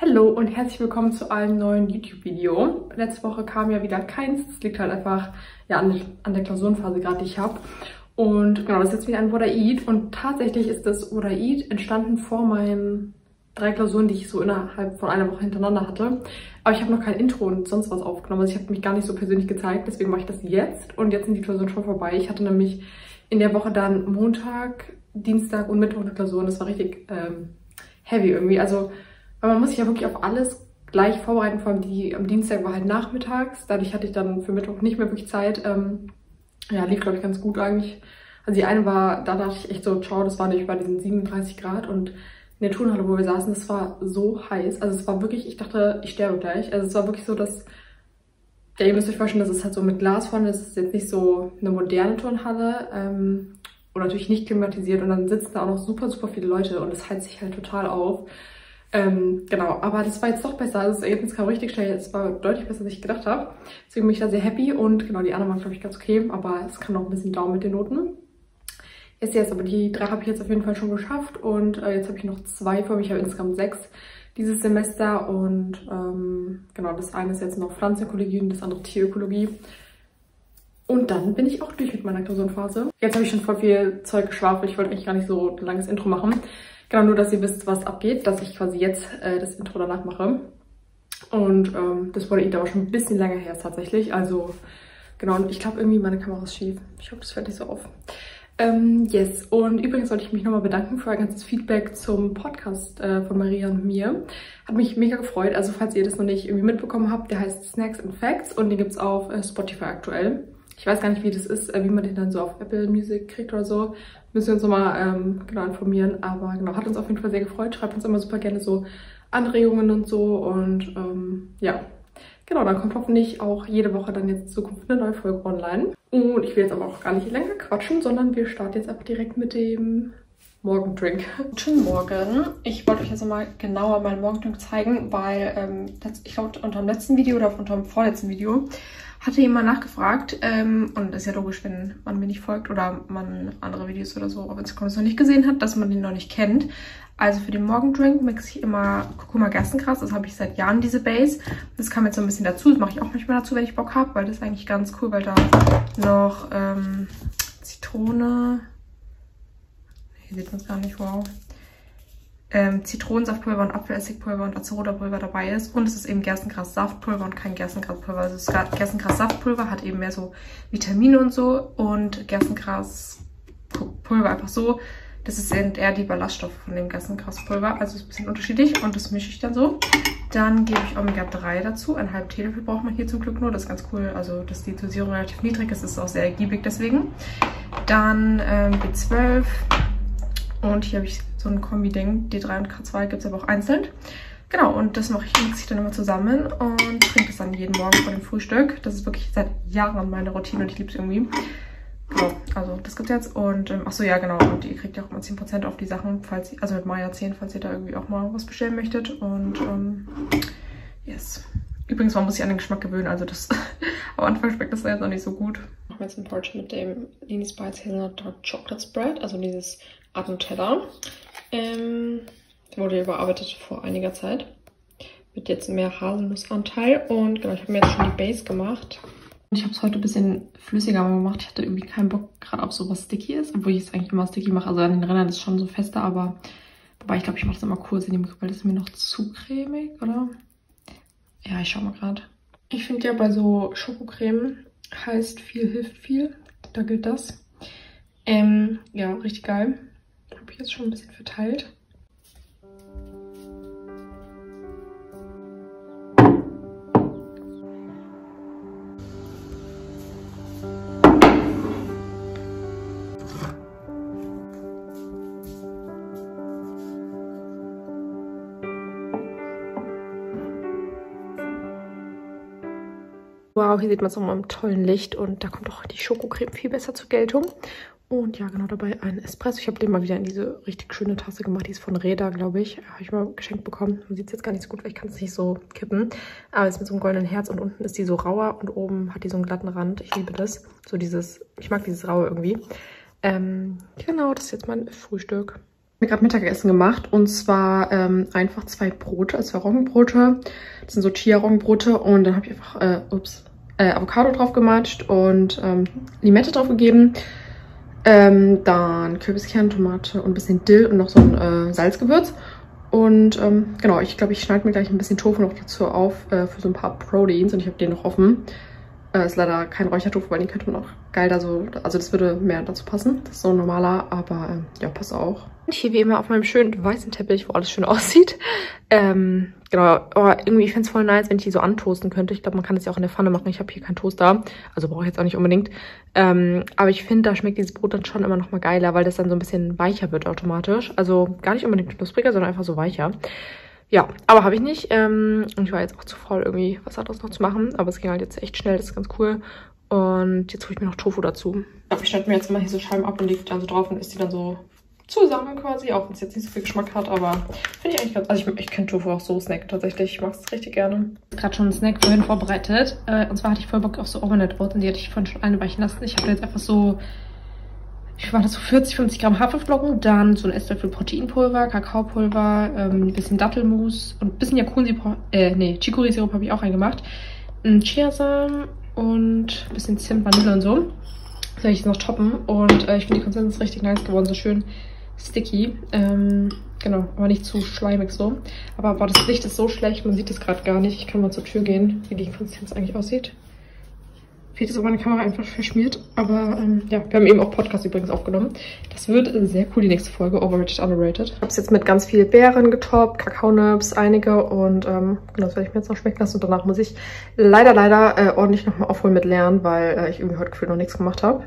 Hallo und herzlich willkommen zu einem neuen YouTube-Video. Letzte Woche kam ja wieder keins. Das liegt halt einfach ja, an der Klausurenphase gerade, die ich habe. Und genau, das ist jetzt wieder ein Woda'id. Und tatsächlich ist das Woda'id entstanden vor meinen 3 Klausuren, die ich so innerhalb von einer Woche hintereinander hatte. Aber ich habe noch kein Intro und sonst was aufgenommen. Also ich habe mich gar nicht so persönlich gezeigt, deswegen mache ich das jetzt. Und jetzt sind die Klausuren schon vorbei. Ich hatte nämlich in der Woche dann Montag, Dienstag und Mittwoch eine Klausur. Und das war richtig heavy irgendwie. Also weil man muss sich ja wirklich auf alles gleich vorbereiten. Vor allem die am Dienstag war halt nachmittags. Dadurch hatte ich dann für Mittwoch nicht mehr wirklich Zeit. Ja, lief glaube ich ganz gut eigentlich. Also die eine war, da dachte ich echt so, ciao, das war nämlich bei diesen 37 Grad. Und in der Turnhalle, wo wir saßen, das war so heiß. Also es war wirklich, ich dachte, ich sterbe gleich. Also es war wirklich so, dass, ja, ihr müsst euch vorstellen, das ist halt so mit Glas vorne. Das ist jetzt nicht so eine moderne Turnhalle. Und natürlich nicht klimatisiert. Und dann sitzen da auch noch super, super viele Leute. Und es heizt sich halt total auf. Genau, aber das war jetzt doch besser. Also das Ergebnis kam richtig schnell. Es war deutlich besser, als ich gedacht habe. Deswegen bin ich da sehr happy. Und genau, die anderen waren, glaube ich, ganz okay. Aber es kann noch ein bisschen dauern mit den Noten. Jetzt, aber die 3 habe ich jetzt auf jeden Fall schon geschafft. Und jetzt habe ich noch 2 vor mir. Ich habe insgesamt 6 dieses Semester. Und genau, das eine ist jetzt noch Pflanzenökologie und das andere Tierökologie. Und dann bin ich auch durch mit meiner Klausurenphase. Jetzt habe ich schon voll viel Zeug geschwafelt. Ich wollte eigentlich gar nicht so ein langes Intro machen. Genau, nur, dass ihr wisst, was abgeht, dass ich quasi jetzt das Intro danach mache. Und das wurde aber schon ein bisschen länger her tatsächlich. Also, genau, und ich glaube irgendwie meine Kamera ist schief. Ich hoffe, das fällt nicht so auf. Yes, und übrigens wollte ich mich nochmal bedanken für ein ganzes Feedback zum Podcast von Maria und mir. Hat mich mega gefreut. Also, falls ihr das noch nicht irgendwie mitbekommen habt, der heißt Snacks and Facts und den gibt es auf Spotify aktuell. Ich weiß gar nicht, wie das ist, wie man den dann so auf Apple Music kriegt oder so. Müssen wir uns nochmal genau informieren. Aber genau, hat uns auf jeden Fall sehr gefreut. Schreibt uns immer super gerne so Anregungen und so. Und ja, genau, dann kommt hoffentlich auch jede Woche dann jetzt in Zukunft eine neue Folge online. Und ich will jetzt aber auch gar nicht länger quatschen, sondern wir starten jetzt einfach direkt mit dem Morgendrink. Guten Morgen. Ich wollte euch jetzt nochmal genauer meinen Morgendrink zeigen, weil ich glaube, unter dem letzten Video oder unter dem vorletzten Video hatte jemand nachgefragt, und das ist ja logisch, wenn man mir nicht folgt oder man andere Videos oder so auf Instagram noch nicht gesehen hat, dass man den noch nicht kennt. Also für den Morgendrink mixe ich immer Kurkuma Gerstengras, das habe ich seit Jahren, diese Base. Das kam jetzt so ein bisschen dazu, das mache ich auch manchmal dazu, wenn ich Bock habe, weil das ist eigentlich ganz cool, weil da noch Zitrone, hier sieht man es gar nicht, wow. Zitronensaftpulver und Apfelessigpulver und Acerola-Pulver dabei ist. Und es ist eben Gerstengras-Saftpulver und kein Gerstengraspulver. Also das Gerstengras-Saftpulver hat eben mehr so Vitamine und so. Und Gerstengraspulver einfach so. Das sind eher die Ballaststoffe von dem Gerstengraspulver. Also ist ein bisschen unterschiedlich und das mische ich dann so. Dann gebe ich Omega-3 dazu. Einen halben Teelöffel braucht man hier zum Glück nur. Das ist ganz cool. Also dass die Dosierung relativ niedrig ist, ist auch sehr ergiebig deswegen. Dann B12. Und hier habe ich so ein Kombi-Ding. D3 und K2 gibt es aber auch einzeln. Genau, und das mixe ich dann immer zusammen und trinke das dann jeden Morgen vor dem Frühstück. Das ist wirklich seit Jahren meine Routine und ich liebe es irgendwie. Genau, also das gibt's jetzt. Und achso, ja genau, und ihr kriegt ja auch immer 10% auf die Sachen, falls ihr, also mit Maya 10, falls ihr da irgendwie auch mal was bestellen möchtet. Und yes. Übrigens, man muss sich an den Geschmack gewöhnen, also das am Anfang schmeckt das jetzt noch nicht so gut. Machen wir jetzt ein Porridge mit dem Leanie's Bites Hazelnut Dark Chocolate Spread, also dieses Art Nutella. Wurde überarbeitet vor einiger Zeit. Mit jetzt mehr Haselnussanteil. Und genau, ich habe mir jetzt schon die Base gemacht. Ich habe es heute ein bisschen flüssiger gemacht. Ich hatte irgendwie keinen Bock gerade auf so was sticky ist, obwohl ich es eigentlich immer sticky mache. Also an den Rändern ist es schon so fester, aber wobei ich glaube, ich mache das immer kurz in dem, weil das ist mir noch zu cremig, oder? Ja, ich schau mal gerade. Ich finde ja bei so Schokocreme heißt viel hilft viel. Da gilt das. Ja, richtig geil. Habe ich jetzt schon ein bisschen verteilt. Wow, hier sieht man es nochmal im tollen Licht und da kommt auch die Schokocreme viel besser zur Geltung. Und ja, genau dabei ein Espresso. Ich habe den mal wieder in diese richtig schöne Tasse gemacht. Die ist von Reda, glaube ich. Habe ich mal geschenkt bekommen. Man sieht es jetzt gar nicht so gut, weil ich kann es nicht so kippen. Aber ist mit so einem goldenen Herz und unten ist die so rauer und oben hat die so einen glatten Rand. Ich liebe das. So dieses, ich mag dieses raue irgendwie. Genau, das ist jetzt mein Frühstück. Ich habe gerade Mittagessen gemacht und zwar einfach 2 Brote, also 2 Roggenbrote. Das sind so Chia-Roggenbrote und dann habe ich einfach Avocado drauf gematscht und Limette drauf gegeben. Dann Kürbiskern, Tomate und ein bisschen Dill und noch so ein Salzgewürz. Und genau, ich glaube, ich schneide mir gleich ein bisschen Tofu noch dazu auf für so ein paar Proteins und ich habe den noch offen. Ist leider kein Räuchertofu, weil den könnte man auch geil da so, also das würde mehr dazu passen. Das ist so ein normaler, aber ja, passt auch. Und hier wie immer auf meinem schönen weißen Teppich, wo alles schön aussieht. Genau, aber irgendwie, ich fände es voll nice, wenn ich die so antoasten könnte. Ich glaube, man kann das ja auch in der Pfanne machen. Ich habe hier keinen Toaster, also brauche ich jetzt auch nicht unbedingt. Aber ich finde, da schmeckt dieses Brot dann schon immer noch mal geiler, weil das dann so ein bisschen weicher wird automatisch. Also gar nicht unbedingt knuspriger, sondern einfach so weicher. Ja, aber habe ich nicht. Und ich war jetzt auch zu faul, irgendwie was anderes noch zu machen. Aber es ging halt jetzt echt schnell, das ist ganz cool. Und jetzt hole ich mir noch Tofu dazu. Ich schneide mir jetzt mal hier so Scheiben ab und lege die dann so drauf und isst die dann so zusammen quasi, auch wenn es jetzt nicht so viel Geschmack hat, aber finde ich eigentlich ganz, also ich kenne Tofu auch so snacken tatsächlich, ich mag es richtig gerne. Ich habe gerade schon einen Snack vorhin vorbereitet und zwar hatte ich voll Bock auf so Overnight Oats und die hatte ich vorhin schon einweichen lassen. Ich habe jetzt einfach so, ich war das so 40, 50 Gramm Haferflocken, dann so ein Esslöffel Proteinpulver, Kakaopulver, ein bisschen Dattelmus und ein bisschen Chicorée-Sirup habe ich auch reingemacht, ein Chiasamen und ein bisschen Zimt, Vanille und so. Das werde ich jetzt noch toppen und ich finde die Konsistenz richtig nice geworden, so schön sticky. Genau, aber nicht zu schleimig so. Aber boah, das Licht ist so schlecht, man sieht das gerade gar nicht. Ich kann mal zur Tür gehen, wie die Konsistenz eigentlich aussieht. Vielleicht ist aber meine Kamera einfach verschmiert. Aber ja, wir haben eben auch Podcast übrigens aufgenommen. Das wird sehr cool, die nächste Folge, Overrated, Underrated. Ich habe es jetzt mit ganz viel Beeren getoppt, Kakaonüsse, einige. Und genau, das werde ich mir jetzt noch schmecken lassen. Und danach muss ich leider ordentlich nochmal aufholen mit Lernen, weil ich irgendwie heute gefühlt noch nichts gemacht habe.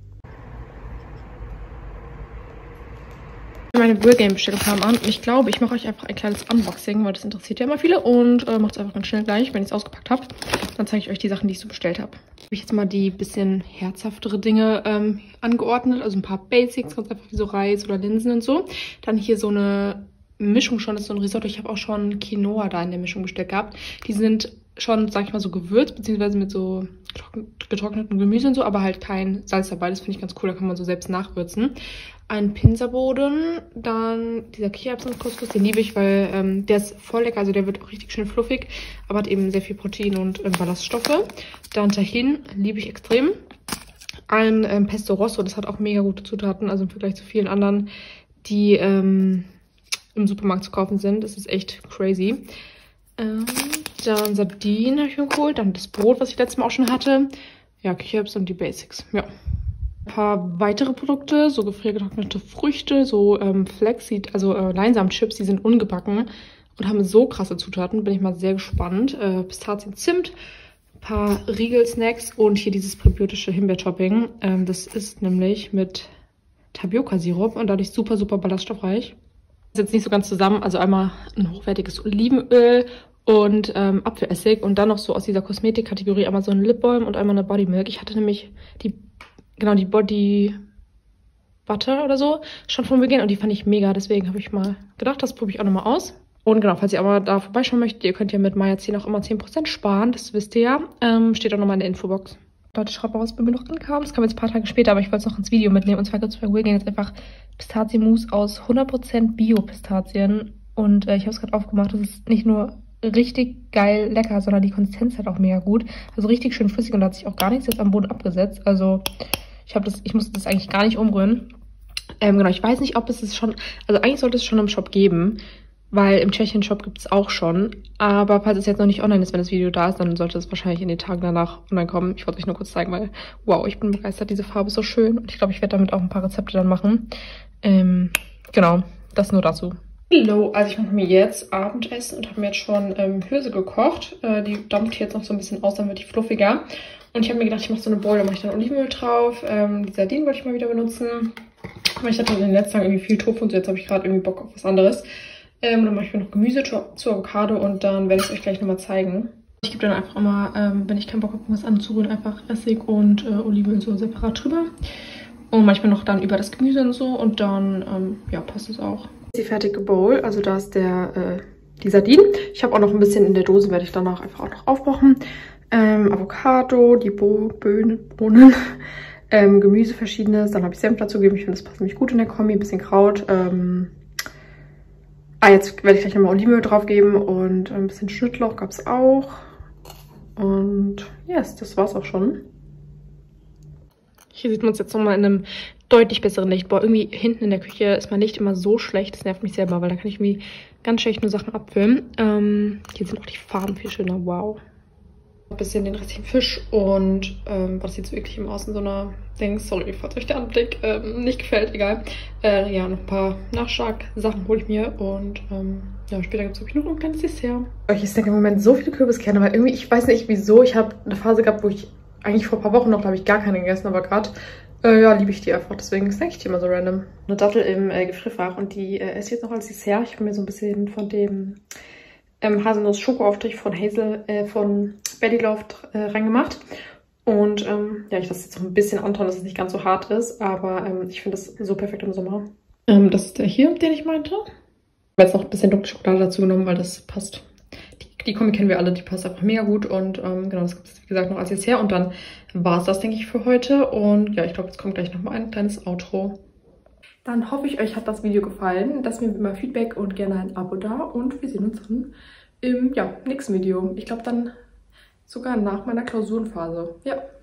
Meine Whirlgame-Bestellung kam an und ich glaube, ich mache euch einfach ein kleines Unboxing, weil das interessiert ja immer viele und mache es einfach ganz schnell gleich, wenn ich es ausgepackt habe. Dann zeige ich euch die Sachen, die ich so bestellt habe. Habe ich jetzt mal die bisschen herzhaftere Dinge angeordnet, also ein paar Basics, ganz einfach wie so Reis oder Linsen und so. Dann hier so eine Mischung schon, das ist so ein Risotto. Ich habe auch schon Quinoa da in der Mischung bestellt gehabt. Die sind schon, sag ich mal, so gewürzt, beziehungsweise mit so getrocknetem Gemüse und so, aber halt kein Salz dabei. Das finde ich ganz cool, da kann man so selbst nachwürzen. Ein Pinserboden, dann dieser Kichererbsen-Couscous, den liebe ich, weil der ist voll lecker, also der wird auch richtig schön fluffig, aber hat eben sehr viel Protein und Ballaststoffe. Dann Tahin, liebe ich extrem. Ein Pesto Rosso, das hat auch mega gute Zutaten, also im Vergleich zu vielen anderen, die im Supermarkt zu kaufen sind. Das ist echt crazy. Dann Sardinen habe ich mir geholt, dann das Brot, was ich letztes Mal auch schon hatte. Ja, Kichererbsen und die Basics, ja. Ein paar weitere Produkte, so gefriergetrocknete Früchte, so Flaxseed, also Leinsamen-Chips, die sind ungebacken und haben so krasse Zutaten, bin ich mal sehr gespannt. Pistazien, Zimt, ein paar Riegel-Snacks und hier dieses präbiotische Himbeer-Topping. Das ist nämlich mit Tapioca-Sirup und dadurch super, super ballaststoffreich. Das ist jetzt nicht so ganz zusammen, also einmal ein hochwertiges Olivenöl und Apfelessig und dann noch so aus dieser Kosmetik-Kategorie einmal so ein Lip Balm und einmal eine Body Milk. Ich hatte nämlich die Body Butter oder so schon von Beginn und die fand ich mega. Deswegen habe ich mal gedacht, das probiere ich auch nochmal aus. Und genau, falls ihr aber da vorbeischauen möchtet, ihr könnt ja mit Maya10 auch immer 10% sparen. Das wisst ihr ja. Steht auch nochmal in der Infobox. Leute, schreibt mal, was bei mir noch ankam. Das kam jetzt ein paar Tage später, aber ich wollte es noch ins Video mitnehmen. Und zwar gibt es bei Whirlgame jetzt einfach Pistazienmus aus 100% Bio-Pistazien. Und ich habe es gerade aufgemacht. Das ist nicht nur richtig geil lecker, sondern die Konsistenz halt auch mega gut. Also richtig schön flüssig und da hat sich auch gar nichts jetzt am Boden abgesetzt. Also ich musste das eigentlich gar nicht umrühren. Genau, ich weiß nicht, ob es schon, also eigentlich sollte es schon im Shop geben, weil im Tschechien-Shop gibt es auch schon. Aber falls es jetzt noch nicht online ist, wenn das Video da ist, dann sollte es wahrscheinlich in den Tagen danach online kommen. Ich wollte euch nur kurz zeigen, weil, wow, ich bin begeistert, diese Farbe ist so schön. Und ich glaube, ich werde damit auch ein paar Rezepte dann machen. Genau, das nur dazu. Hallo, also ich mache mir jetzt Abendessen und habe mir jetzt schon Hirse gekocht. Die dampft jetzt noch so ein bisschen aus, dann wird die fluffiger. Und ich habe mir gedacht, ich mache so eine Bowl, da mache ich dann Olivenöl drauf. Die Sardinen wollte ich mal wieder benutzen. Aber ich hatte in den letzten Tagen irgendwie viel Tofu und so, jetzt habe ich gerade irgendwie Bock auf was anderes. Dann mache ich mir noch Gemüse zu Avocado und dann werde ich es euch gleich nochmal zeigen. Ich gebe dann einfach immer, wenn ich keinen Bock habe, was anzurühren, einfach Essig und Olivenöl so separat drüber. Und manchmal noch dann über das Gemüse und so und dann, ja, passt es auch. Die fertige Bowl, also da ist die Sardinen. Ich habe auch noch ein bisschen in der Dose, werde ich danach einfach auch noch aufkochen. Avocado, die Bohnen, Gemüse verschiedenes. Dann habe ich Senf dazu gegeben. Ich finde, das passt nämlich gut in der Kombi. Ein bisschen Kraut, Jetzt werde ich gleich nochmal Olivenöl drauf geben und ein bisschen Schnittlauch gab es auch. Und yes, das war's auch schon. Hier sieht man es jetzt nochmal in einem deutlich besseren Licht. Boah, irgendwie hinten in der Küche ist mein Licht immer so schlecht. Das nervt mich selber, weil da kann ich irgendwie ganz schlecht nur Sachen abfilmen. Hier sind auch die Farben viel schöner. Wow. Ein bisschen den restlichen Fisch und was sieht so eklig im Außen, so einer Dings. Sorry, falls euch der Anblick nicht gefällt, egal. Ja, noch ein paar Nachschlag-Sachen hole ich mir und ja, später gibt es wirklich noch ein kleines Dessert. Ich snacke im Moment so viele Kürbiskerne, weil irgendwie, ich weiß nicht wieso, ich habe eine Phase gehabt, wo ich eigentlich vor ein paar Wochen noch, da habe ich gar keine gegessen, aber gerade, ja, liebe ich die einfach, deswegen snacke ich die immer so random. Eine Dattel im Gefrierfach und die esse ich jetzt noch als Dessert. Ich habe mir so ein bisschen von dem Haselnuss-Schokoaufstrich von von Belly Loft reingemacht. Und ja, ich lasse jetzt noch ein bisschen antauen, dass es nicht ganz so hart ist, aber ich finde das so perfekt im Sommer. Das ist der hier, den ich meinte. Ich habe jetzt noch ein bisschen dunkle Schokolade dazu genommen, weil das passt. Die Kombi kennen wir alle, die passt einfach mega gut. Und genau, das gibt es wie gesagt noch als Dessert. Und dann war es das, denke ich, für heute. Und ja, ich glaube, jetzt kommt gleich nochmal ein kleines Outro. Dann hoffe ich, euch hat das Video gefallen. Lasst mir immer Feedback und gerne ein Abo da. Und wir sehen uns dann im nächsten Video. Ich glaube dann sogar nach meiner Klausurenphase. Ja.